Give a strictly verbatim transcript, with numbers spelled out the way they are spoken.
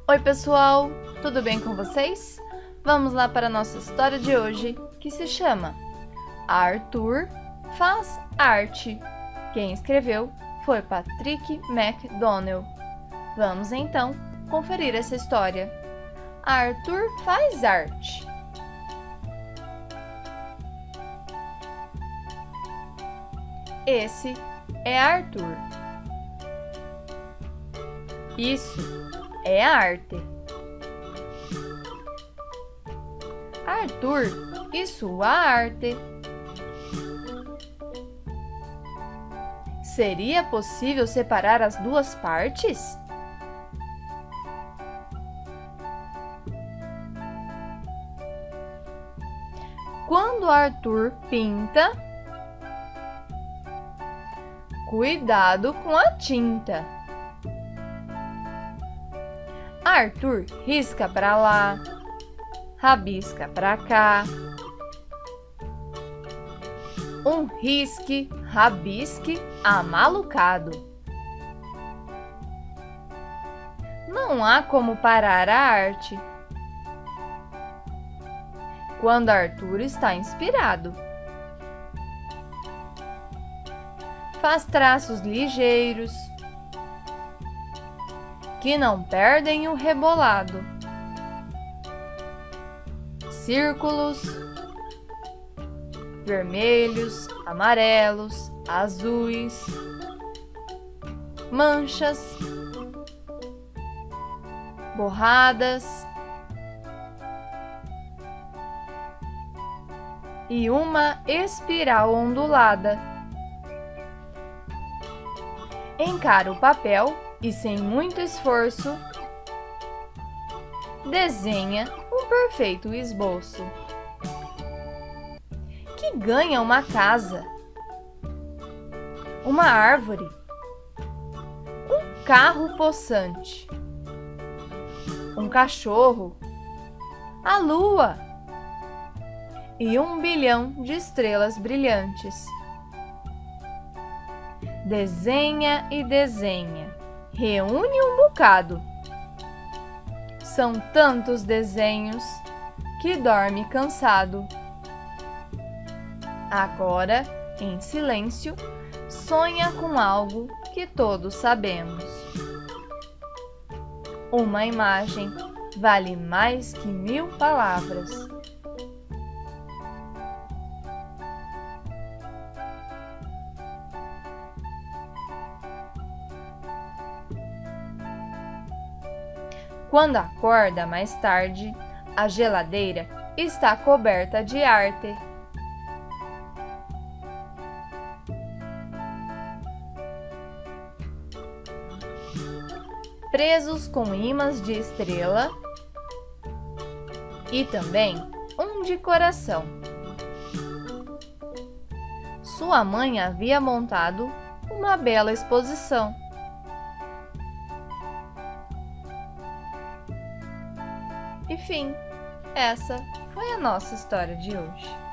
Oi pessoal, tudo bem com vocês? Vamos lá para a nossa história de hoje, que se chama Arthur faz arte. Quem escreveu foi Patrick McDonnell. Vamos então conferir essa história. Arthur faz arte. Esse é Arthur. Isso é arte. Arthur e sua arte. Seria possível separar as duas partes? Quando Arthur pinta, cuidado com a tinta. Arthur risca para lá, rabisca para cá. Um risque, rabisque amalucado. Não há como parar a arte quando Arthur está inspirado. Faz traços ligeiros que não perdem o rebolado. Círculos vermelhos, amarelos, azuis, manchas, borradas e uma espiral ondulada. Encara o papel e, sem muito esforço, desenha um perfeito esboço que ganha uma casa, uma árvore, um carro possante, um cachorro, a lua e um bilhão de estrelas brilhantes. Desenha e desenha, reúne um bocado. São tantos desenhos que dorme cansado. Agora, em silêncio, sonha com algo que todos sabemos. Uma imagem vale mais que mil palavras. Quando acorda mais tarde, a geladeira está coberta de arte. Presos com imãs de estrela e também um de coração. Sua mãe havia montado uma bela exposição. E fim, essa foi a nossa história de hoje.